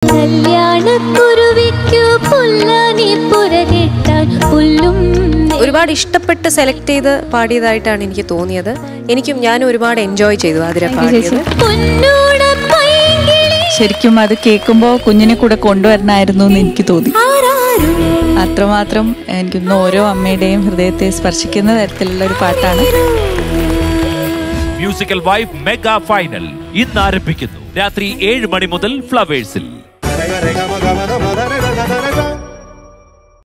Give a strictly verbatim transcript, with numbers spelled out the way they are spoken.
ഒരുപാട് ഇഷ്ടപ്പെട്ട് സെലക്ട് ചെയ്ത് പാടിയതായിട്ടാണ് എനിക്ക് തോന്നിയത്. എനിക്കും ഞാനും ഒരുപാട് എൻജോയ് ചെയ്തു ആതിര പാടിയത്. ശരിക്കും അത് കേൾക്കുമ്പോൾ കുഞ്ഞിനെ കൂടെ കൊണ്ടുവരണമായിരുന്നു എന്ന് എനിക്ക് തോന്നി. അത്രമാത്രം എനിക്കൊന്ന് ഓരോ അമ്മയുടെയും ഹൃദയത്തെ സ്പർശിക്കുന്ന തരത്തിലുള്ള ഒരു പാട്ടാണ്. മ്യൂസിക്കൽ വൈബ് മെഗാ ഫൈനൽ ഇന്ന് ആരംഭിക്കുന്നു. രാത്രി ഏഴ് മണി മുതൽ ഫ്ലവേഴ്സിൽ.